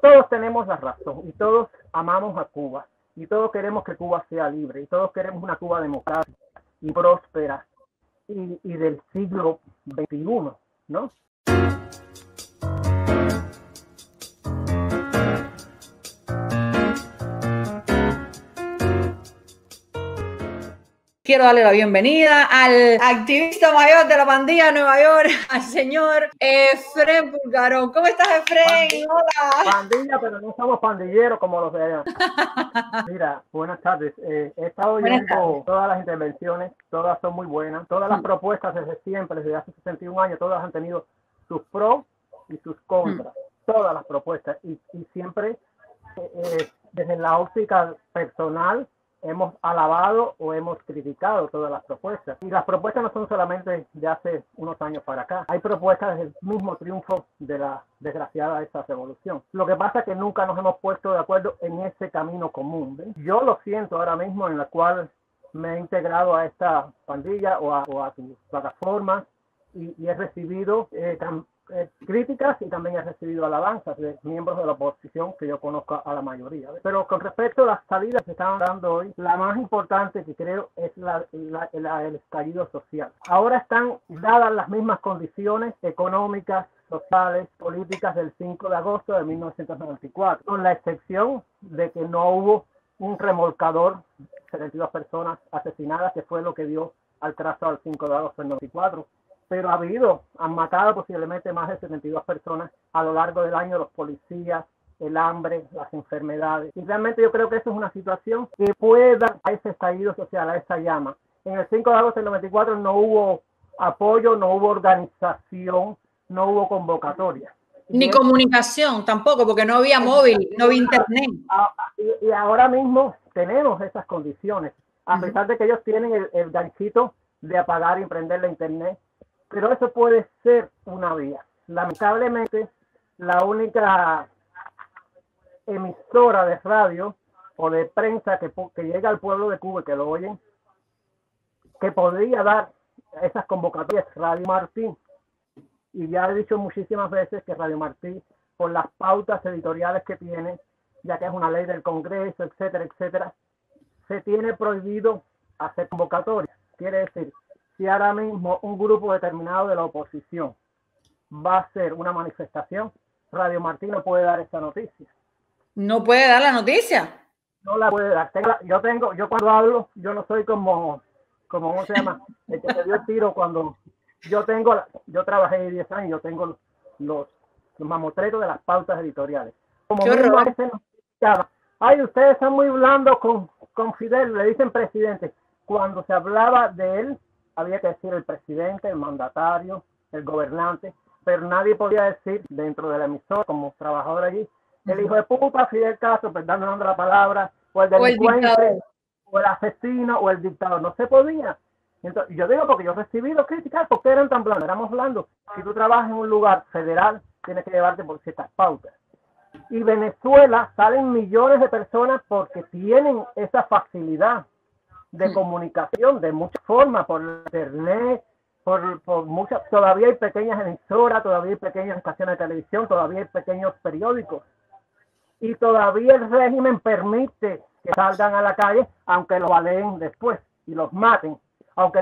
todos tenemos la razón y todos amamos a Cuba y todos queremos que Cuba sea libre y todos queremos una Cuba democrática y próspera y del siglo XXI, ¿no? Quiero darle la bienvenida al activista mayor de la pandilla de Nueva York, al señor Efrén Pulgarón. ¿Cómo estás, Efrén? Hola. Pandilla, pero no somos pandilleros como los de allá. Mira, buenas tardes. He estado oyendo todas las intervenciones, todas son muy buenas. Todas las propuestas desde siempre, desde hace 61 años, todas han tenido sus pros y sus contras. Todas las propuestas. Y siempre, desde la óptica personal, hemos alabado o hemos criticado todas las propuestas. Y las propuestas no son solamente de hace unos años para acá. Hay propuestas desde el mismo triunfo de la desgraciada esta revolución. Lo que pasa es que nunca nos hemos puesto de acuerdo en ese camino común, ¿ves? Yo lo siento ahora mismo en la cual me he integrado a esta pandilla o a tu plataforma y he recibido críticas y también he recibido alabanzas de miembros de la oposición que yo conozco a la mayoría. Pero con respecto a las salidas que estaban dando hoy, la más importante que creo es el estallido social. Ahora están dadas las mismas condiciones económicas, sociales, políticas del 5 de agosto de 1994, con la excepción de que no hubo un remolcador, 72 personas asesinadas, que fue lo que dio al trazo al 5 de agosto del 94. Pero han matado posiblemente más de 72 personas a lo largo del año, los policías, el hambre, las enfermedades. Y realmente yo creo que eso es una situación que puede dar a ese estallido social, a esa llama. En el 5 de agosto del 94 no hubo apoyo, no hubo organización, no hubo convocatoria. Ni comunicación tampoco, porque no había móvil, no había internet. Y ahora mismo tenemos esas condiciones, a pesar de que ellos tienen el ganchito de apagar y prender la internet. Pero eso puede ser una vía. Lamentablemente, la única emisora de radio o de prensa que llega al pueblo de Cuba y que lo oyen, que podría dar esas convocatorias, Radio Martí. Y ya he dicho muchísimas veces que Radio Martí, por las pautas editoriales que tiene, ya que es una ley del Congreso, etcétera, etcétera, se tiene prohibido hacer convocatorias. Quiere decir, si ahora mismo un grupo determinado de la oposición va a hacer una manifestación, Radio Martí no puede dar esa noticia. ¿No puede dar la noticia? No la puede dar. Yo cuando hablo, yo no soy como ¿cómo se llama? El que se dio el tiro cuando yo trabajé 10 años, yo tengo los mamotretos de las pautas editoriales. Como mismo a veces nos criticaban, ay, ustedes son muy blandos con Fidel, le dicen presidente. Cuando se hablaba de él, había que decir el presidente, el mandatario, el gobernante, pero nadie podía decir dentro de la emisora, como trabajador allí, el hijo de puta, Fidel Castro, perdón la palabra, o el delincuente, o el asesino, o el dictador. No se podía. Entonces, yo digo porque yo he recibido críticas porque eran tan blandos, éramos blandos. Si tú trabajas en un lugar federal, tienes que llevarte por ciertas pautas. Y Venezuela salen millones de personas porque tienen esa facilidad de comunicación de muchas formas, por internet, por muchas, todavía hay pequeñas emisoras, todavía hay pequeñas estaciones de televisión, todavía hay pequeños periódicos y todavía el régimen permite que salgan a la calle, aunque lo baleen después y los maten, aunque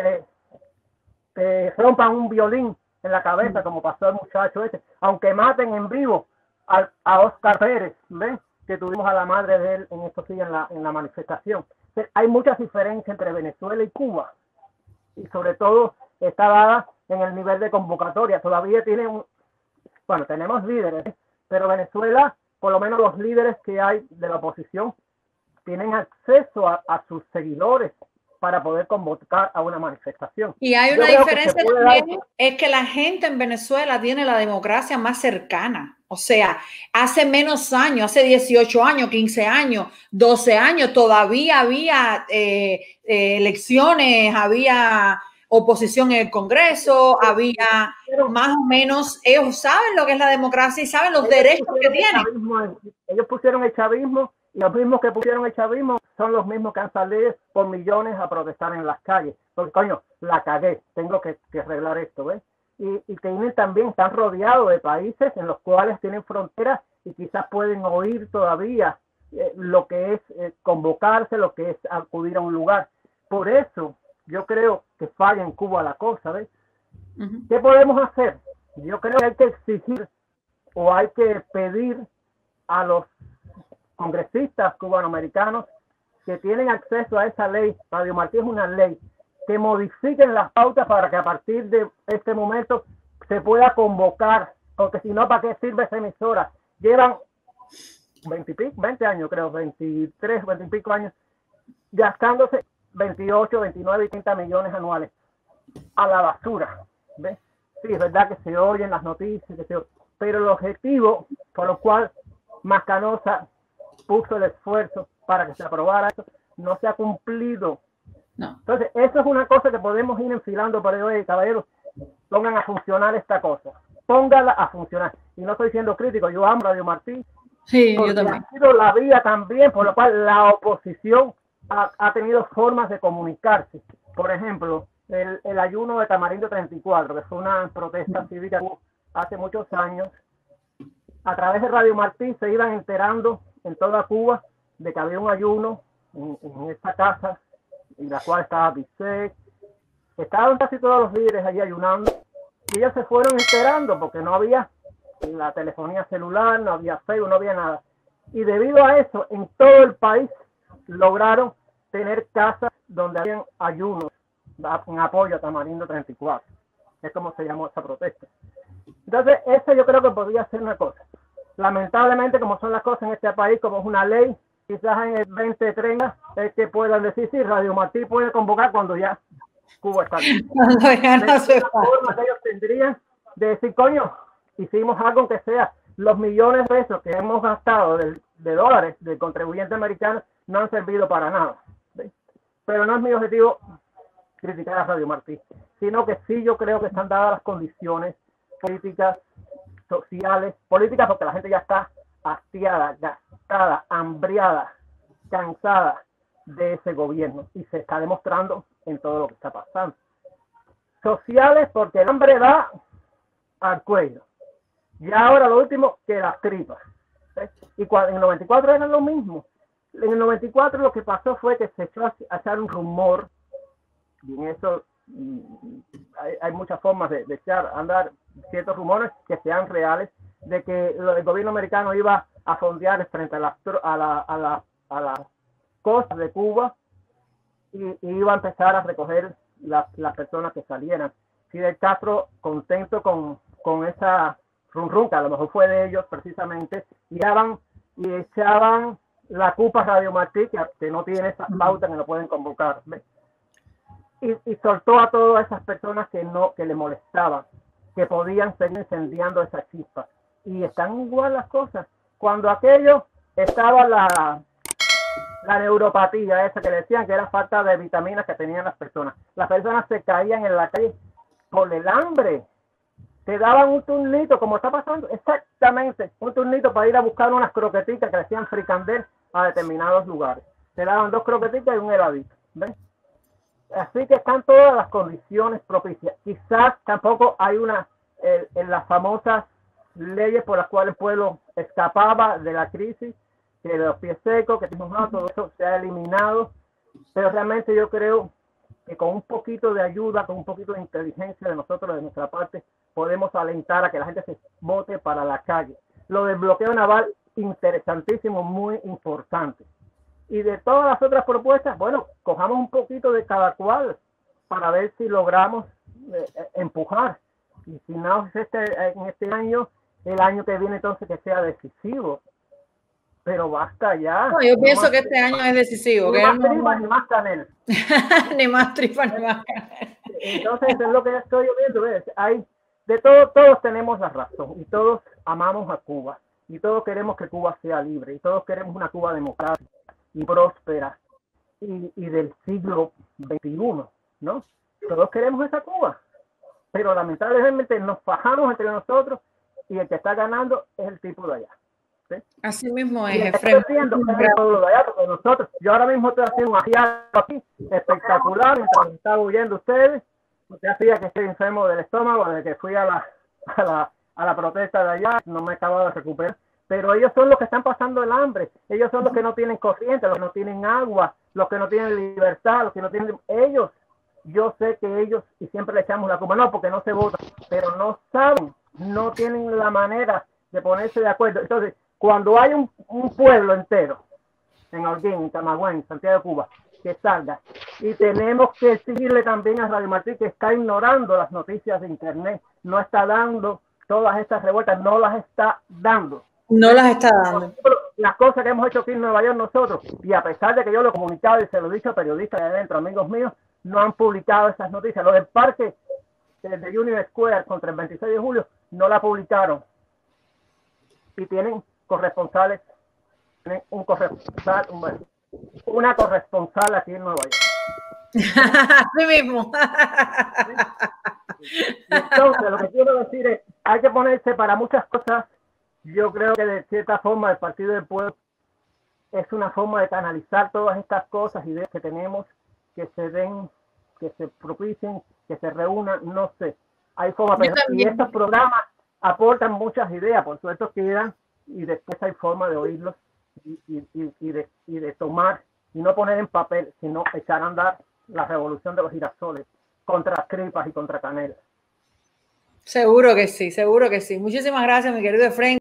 te rompan un violín en la cabeza, como pasó el muchacho ese, aunque maten en vivo a Oscar Pérez, ¿ven? Que tuvimos a la madre de él en estos días en la manifestación. Hay muchas diferencias entre Venezuela y Cuba y sobre todo está dada en el nivel de convocatoria. Todavía tenemos líderes, pero Venezuela, por lo menos los líderes que hay de la oposición, tienen acceso a sus seguidores para poder convocar a una manifestación. Y hay una diferencia también, es que la gente en Venezuela tiene la democracia más cercana. O sea, hace menos años, hace 18 años, 15 años, 12 años, todavía había elecciones, había oposición en el Congreso, había más o menos, ellos saben lo que es la democracia y saben los derechos que tienen. Ellos pusieron el chavismo y los mismos que pusieron el chavismo son los mismos que han salido por millones a protestar en las calles. Porque, coño, la cagué, tengo que arreglar esto, ¿ves? Y tienen también, están rodeados de países en los cuales tienen fronteras y quizás pueden oír todavía lo que es convocarse, lo que es acudir a un lugar. Por eso yo creo que falla en Cuba la cosa, ¿ves? ¿Qué podemos hacer? Yo creo que hay que exigir o hay que pedir a los congresistas cubanoamericanos que tienen acceso a esa ley. Radio Martí es una ley, que modifiquen las pautas para que a partir de este momento se pueda convocar, porque si no, ¿para qué sirve esa emisora? Llevan 20 años, creo, 23, 20 y pico años, gastándose 28, 29 y 30 millones anuales a la basura. ¿Ves? Sí, es verdad que se oyen las noticias, pero el objetivo por lo cual Mascanosa puso el esfuerzo para que se aprobara eso no se ha cumplido. No. Entonces, eso es una cosa que podemos ir enfilando para hoy, caballeros. Pongan a funcionar esta cosa. Póngala a funcionar. Y no estoy siendo crítico, yo amo Radio Martí. Sí, yo también. Ha sido la vía también, por lo cual la oposición ha tenido formas de comunicarse. Por ejemplo, el ayuno de Tamarindo 34, que fue una protesta cívica hace muchos años. A través de Radio Martí se iban enterando en toda Cuba de que había un ayuno en esta casa, en la cual estaba Bisset. Estaban casi todos los líderes allí ayunando, y ellos se fueron enterando porque no había la telefonía celular, no había Facebook, no había nada. Y debido a eso, en todo el país lograron tener casas donde habían ayunos en apoyo a Tamarindo 34. Es como se llamó esa protesta. Entonces, eso yo creo que podría ser una cosa. Lamentablemente, como son las cosas en este país, como es una ley, quizás en el 2030 es que puedan decir, sí, Radio Martí puede convocar cuando ya Cuba está bien. Cuando ya no se forma que ellos tendrían de decir, coño, hicimos algo que sea, los millones de pesos que hemos gastado de dólares del contribuyente americano no han servido para nada. ¿Sí? Pero no es mi objetivo criticar a Radio Martí, sino que sí yo creo que están dadas las condiciones políticas, sociales, políticas, porque la gente ya está hastiada, gastada, hambriada, cansada de ese gobierno, y se está demostrando en todo lo que está pasando. Sociales, porque el hambre da al cuello. Y ahora lo último, que las tripas. ¿Sí? Y en el 94 era lo mismo. En el 94 lo que pasó fue que se echó a echar un rumor, y en eso hay muchas formas de echar a andar ciertos rumores que sean reales, de que el gobierno americano iba a fondear frente a las costas de Cuba y iba a empezar a recoger las personas que salieran. Fidel Castro, contento con esa rum que a lo mejor fue de ellos precisamente, y echaban la culpa a Radio Martí, que no tiene esas pautas que no pueden convocar. ¿Ves? Y soltó a todas esas personas que le molestaban, que podían seguir incendiando esa chispa. Y están igual las cosas. Cuando aquello estaba la neuropatía esa que decían que era falta de vitaminas que tenían las personas se caían en la calle por el hambre. Te daban un turnito, como está pasando, exactamente, un turnito para ir a buscar unas croquetitas que decían fricandel a determinados lugares. Te daban 2 croquetitas y un heladito. ¿Ves? Así que están todas las condiciones propicias. Quizás tampoco hay en las famosas leyes por las cuales el pueblo escapaba de la crisis, que de los pies secos, que todo eso se ha eliminado, pero realmente yo creo que con un poquito de ayuda, con un poquito de inteligencia de nosotros, de nuestra parte, podemos alentar a que la gente se vote para la calle. Lo del bloqueo naval, interesantísimo, muy importante. Y de todas las otras propuestas, bueno, cojamos un poquito de cada cual para ver si logramos empujar. Y si no es en este año, el año que viene entonces que sea decisivo. Pero basta ya. No, yo pienso que este año es decisivo. Ni más tripas ni más canela. Ni más tripas ni más canela. Entonces es lo que estoy viendo. ¿Ves? Todos tenemos la razón y todos amamos a Cuba. Y todos queremos que Cuba sea libre. Y todos queremos una Cuba democrática y próspera y del siglo XXI, ¿no? Todos queremos esa Cuba, pero lamentablemente nos fajamos entre nosotros y el que está ganando es el tipo de allá. ¿Sí? Así mismo es, Efraín. Yo ahora mismo estoy haciendo un ajiaco aquí espectacular mientras me estaba huyendo ustedes, porque hacía que estoy enfermo del estómago desde que fui a la protesta de allá, no me he acabado de recuperar. pero ellos son los que están pasando el hambre, ellos son los que no tienen corriente, los que no tienen agua, los que no tienen libertad, los que no tienen... Ellos, yo sé que ellos, y siempre le echamos la culpa, no, porque no se votan, pero no saben, no tienen la manera de ponerse de acuerdo. Entonces, cuando hay un pueblo entero, en Holguín, en Camagüey, en Santiago de Cuba, que salga, y tenemos que exigirle también a Radio Martí, que está ignorando las noticias de internet, no está dando todas estas revueltas, no las está dando. No las está dando. Las cosas que hemos hecho aquí en Nueva York nosotros, y a pesar de que yo lo he comunicado y se lo he dicho a periodistas de adentro, amigos míos, no han publicado esas noticias. Lo del parque de Union Square contra el 26 de julio no la publicaron. Y tienen corresponsales, tienen un corresponsal, una corresponsal aquí en Nueva York. Así mismo. Entonces, lo que quiero decir es, hay que ponerse para muchas cosas. Yo creo que de cierta forma el Partido del Pueblo es una forma de canalizar todas estas cosas, ideas que tenemos, que se den, que se propicien, que se reúnan, no sé. Hay forma, y estos programas aportan muchas ideas, por supuesto quedan, y después hay forma de oírlos y de tomar, y no poner en papel, sino echar a andar la revolución de los girasoles contra Cripas y contra Canela. Seguro que sí, seguro que sí. Muchísimas gracias, mi querido Efraín.